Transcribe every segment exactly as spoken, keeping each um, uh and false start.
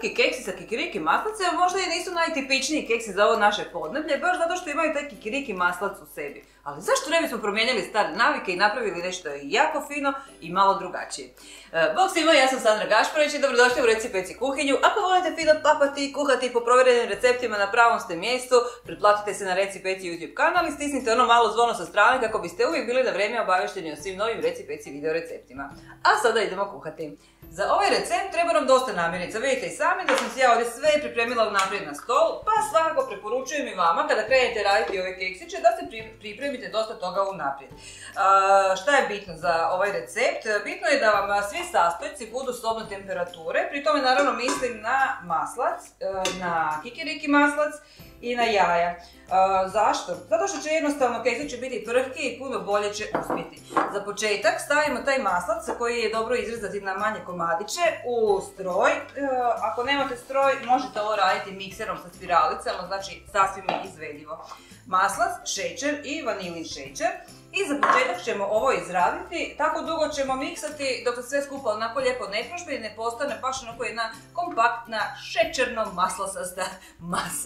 Krhki keksi sa kikiriki maslacem možda i nisu najtipičniji keksi za ovo naše podneblje, baš zato što imaju taj kikiriki maslac u sebi. Ali zašto ne bismo promijenili stare navike i napravili nešto jako fino i malo drugačije? Bog svima, ja sam Sandra Gašparić i dobrodošli u Reci Peci kuhinju. Ako volite fino papati i kuhati po provjerenim receptima, na pravom ste mjestu. Pretplatite se na Reci Peci YouTube kanal i stisnite ono malo zvono sa strane kako biste uvijek bili na vrijeme obavješteni o svim novim Reci Peci video receptima. A sada idemo kuhati. Za ovaj recept treba nam dosta namirnica. Vidite i sami da sam si ja ovdje sve pripremila unaprijed na stol, pa svakako preporučujem i vama kada krenete raditi ove keksiće da se pripremite dosta toga unaprijed. Šta je bitno za ovaj recept? Bitno je da vam svi sastojci budu sobne temperature, pri tome naravno mislim na maslac, na kikiriki maslac i na jaja. Zašto? Zato što će jednostavno keksići biti prhki i puno bolje će uspjeti. Za početak stavimo taj maslac koji je dobro izrezati na manje komadiće u stroj. Ako nemate stroj, možete ovo raditi mikserom sa spiralicama, znači sasvim je izvedivo. Maslac, šećer i vanilin šećer. I za početak ćemo ovo izraditi, tako dugo ćemo miksati dok se sve skupa onako lijepo ne prožbi i ne postane baš onako jedna kompaktna šećerno-maslasasta masa.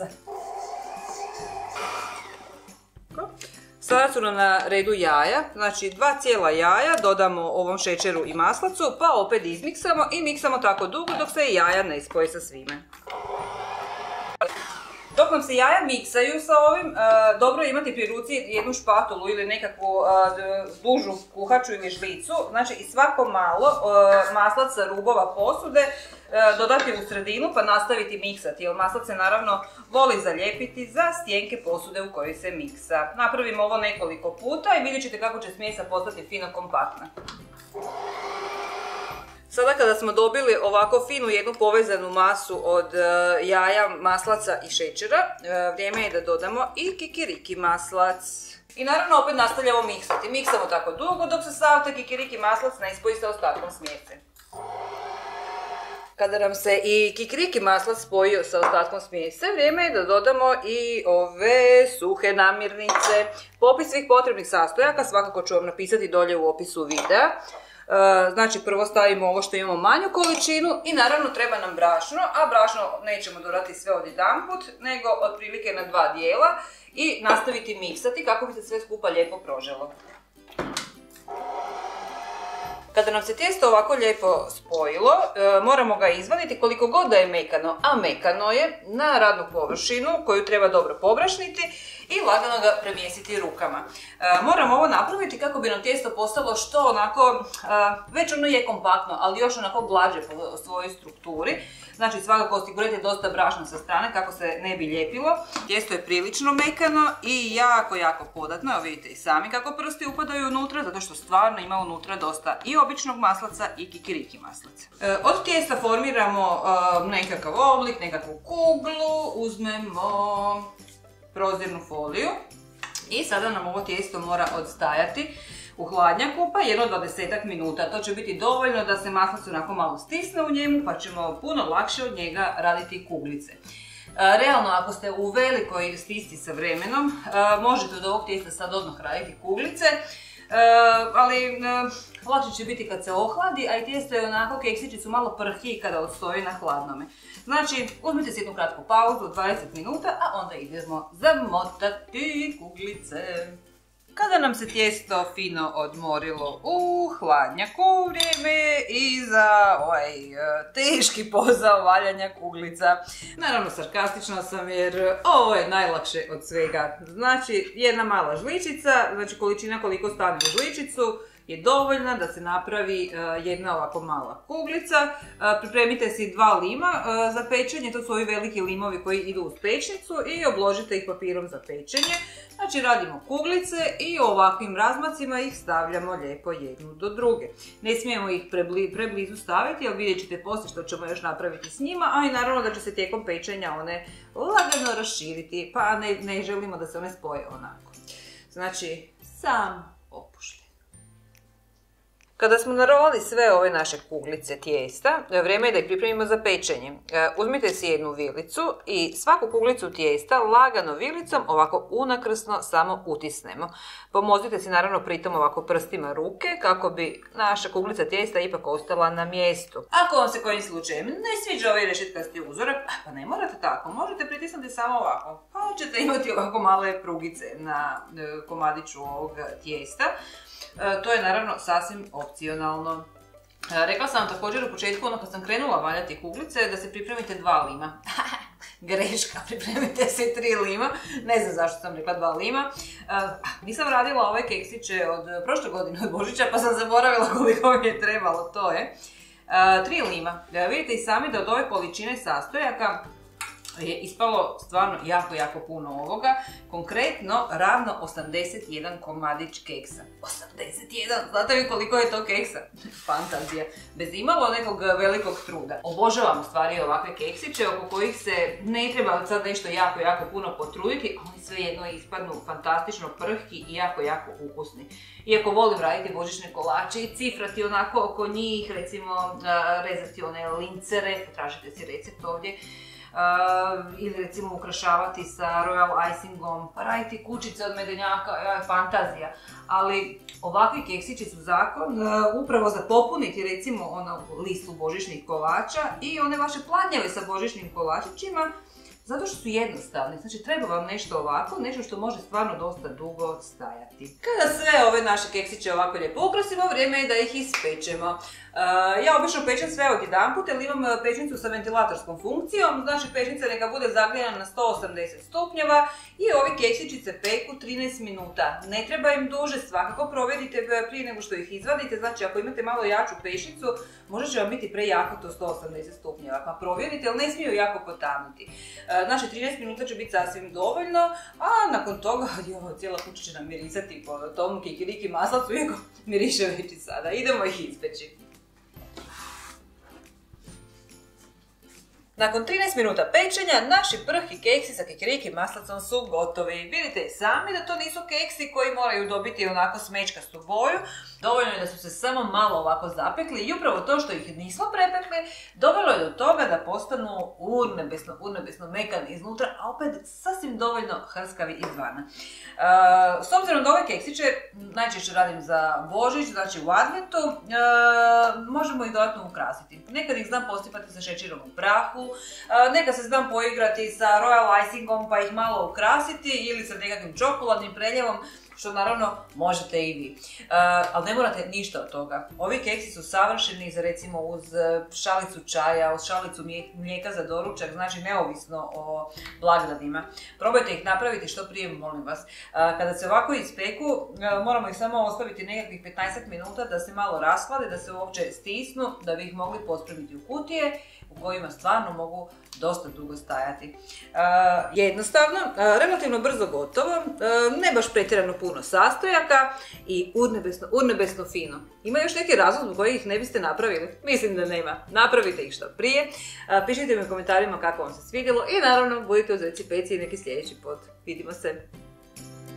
Sada su nam na redu jaja, znači dva cijela jaja dodamo ovom šećeru i maslacu, pa opet izmiksamo i miksamo tako dugo dok se jaja ne spoje sa svime. Dok nam se jaja miksaju sa ovim, dobro je imati pri ruci jednu špatulu ili nekakvu dužu kuhaču ili žlicu, znači i svako malo maslac sa rubova posude dodati u sredinu pa nastaviti miksati, jer maslac se naravno voli zalijepiti za stjenke posude u kojoj se miksa. Napravimo ovo nekoliko puta i vidjet ćete kako će smjesa postati fino kompaktna. Sada kada smo dobili ovako finu jednu povezanu masu od jaja, maslaca i šećera, vrijeme je da dodamo i kikiriki maslac. I naravno opet nastavljamo miksati. Miksamo tako dugo dok se sav taj kikiriki maslac ne ispoji sa ostatkom smjese. Kada nam se i kikiriki maslac spojio sa ostatkom smjese, vrijeme je da dodamo i ove suhe namirnice. Popis svih potrebnih sastojaka svakako ću vam napisati dolje u opisu videa. Znači prvo stavimo ovo što imamo manju količinu i naravno treba nam brašno, a brašno nećemo dodati sve odjedanput, nego otprilike na dva dijela i nastaviti miksati kako bi se sve skupa lijepo proželo. Kada nam se tijesto ovako lijepo spojilo, moramo ga izvaditi koliko god da je mekano, a mekano je na radnu površinu koju treba dobro pobrašniti i lagano ga premjestiti rukama. Moramo ovo napraviti kako bi nam tijesto postalo što onako, već ono je kompaktno, ali još onako blaže po svojoj strukturi. Znači svakako osigurajte dosta brašna sa strane kako se ne bi lijepilo. Tijesto je prilično mekano i jako, jako podatno. Evo vidite i sami kako prsti upadaju unutra, zato što stvarno ima unutra dosta i običnog maslaca i kikiriki maslaca. Od tijesta formiramo nekakav oblik, nekakvu kuglu, uzmemo prozirnu foliju i sada nam ovo tijesto mora odstajati u hladnjaku pa jedno dvadesetak minuta. To će biti dovoljno da se maslac onako malo stisne u njemu pa ćemo puno lakše od njega raditi kuglice. Realno, ako ste u velikoj stisci sa vremenom, možete od ovog tijesta sad odmah raditi kuglice, ali lakše će biti kad se ohladi, a i tijesto je onako, keksići su malo prhiji kada odstoji na hladnome. Znači, uzmite si jednu kratku pauzu od dvadeset minuta, a onda idemo zamotati kuglice. Kada nam se tijesto fino odmorilo u hladnjaku, vrijeme je i za ovaj teški posao valjanja kuglica. Naravno, sarkastična sam jer ovo je najlakše od svega. Znači, jedna mala žličica, znači količina koliko stavim u žličicu, je dovoljna da se napravi jedna ovako mala kuglica. Pripremite si dva lima za pečenje, to su ovi veliki limovi koji idu uz pečnicu i obložite ih papirom za pečenje. Znači radimo kuglice i ovakvim razmacima ih stavljamo lijepo jednu do druge. Ne smijemo ih preblizu staviti, jer vidjet ćete poslije što ćemo još napraviti s njima, a i naravno da će se tijekom pečenja one lagano raširiti, pa ne, ne želimo da se one spoje onako. Znači, sam opušten. Kada smo narovali sve ove naše kuglice tijesta, vrijeme je da ih pripremimo za pečenje. Uzmite si jednu vilicu i svaku kuglicu tijesta lagano vilicom ovako unakrsno samo utisnemo. Pomozite si naravno pritom ovako prstima ruke kako bi naša kuglica tijesta ipak ostala na mjestu. Ako vam se kojim slučajem ne sviđa ovaj rešetkasti uzorak, pa ne morate tako, možete pritisnuti samo ovako, pa ćete imati ovako male prugice na komadiću ovog tijesta. To je naravno sasvim opcionalno. Rekla sam vam također u početku, ono kad sam krenula valjati kuglice, da se pripremite dva lima. Greška, pripremite se tri lima. Ne znam zašto sam rekla dva lima. Nisam radila ove keksiće od prošle godine od Božića, pa sam zaboravila koliko mi je trebalo, to je. Tri lima. Vidite i sami da od ove količine sastojaka je ispalo stvarno jako, jako puno ovoga. Konkretno, ravno osamdeset jedan komadić keksa. osamdeset jedan! Znate vi koliko je to keksa? Fantazija. Bez imalo nekog velikog truda. Obožavam u stvari ovakve keksiće oko kojih se ne treba sad nešto jako, jako puno potruditi. Oni svejedno ispadnu fantastično prhki i jako, jako ukusni. Iako volim raditi božićne kolače i cifrati onako oko njih, recimo rezati one lincere, potražite si recept ovdje. Uh, ili recimo ukrašavati sa royal icingom, pa raditi kućice od medenjaka, je fantazija. Ali ovakvi keksići su zakon uh, upravo za popuniti recimo ono listu božićnih kolača i one vaše pladnjeve sa božićnim kolačićima, zato što su jednostavni. Znači treba vam nešto ovako, nešto što može stvarno dosta dugo stajati. Kada sve ove naše keksiće ovako lijepo ukrasimo, vrijeme je da ih ispečemo. Uh, ja obično pečem sve odjedanput jer imam pečnicu sa ventilatorskom funkcijom, znači pečnica neka bude zagrijana na sto osamdeset stupnjeva i ovi keksići se peku trinaest minuta. Ne treba im duže, svakako provjerite prije nego što ih izvadite, znači ako imate malo jaču pečnicu, možda će vam biti prejako to sto osamdeset stupnjeva, pa provjerite, ali ne smiju jako potamniti. Uh, znači trinaest minuta će biti sasvim dovoljno, a nakon toga jo, cijela kuća će nam mirisati po tomu kikiriki maslacu, iako miriše već i sada. Idemo ih ispeći. Nakon trinaest minuta pečenja, naši prhki keksi sa kikiriki maslacom su gotovi. Vidite i sami da to nisu keksi koji moraju dobiti onako smečkastu boju. Dovoljno je da su se samo malo ovako zapekli i upravo to što ih nismo prepekli dovelo je do toga da postanu urnebesno, urnebesno mekani iznutra, a opet sasvim dovoljno hrskavi izvana. E, s obzirom da ove keksiće najčešće radim za Božić, znači u adventu, e, možemo ih dodatno ukrasiti. Nekad ih znam posipati sa šećerom u prahu, e, nekad se znam poigrati sa royal icingom pa ih malo ukrasiti ili sa nekakvim čokoladnim preljevom, što naravno možete i vi. Uh, ali ne morate ništa od toga. Ovi keksi su savršeni za recimo uz šalicu čaja, uz šalicu mlijeka za doručak, znači neovisno o blagdanima. Probajte ih napraviti što prije, molim vas. Uh, kada se ovako ispeku, uh, moramo ih samo ostaviti nekakvih petnaest minuta da se malo rashlade, da se uopće stisnu, da bi ih mogli pospremiti u kutije u kojima stvarno mogu dosta dugo stajati. Uh, jednostavno, uh, relativno brzo gotovo, uh, ne baš pretjerano puno sastojaka i urnebesno, urnebesno fino. Ima još neki razlog zbog kojih ih ne biste napravili? Mislim da nema. Napravite ih što prije. Uh, pišite mi u komentarima kako vam se svidjelo i naravno budite uz reci peci i neki sljedeći put. Vidimo se!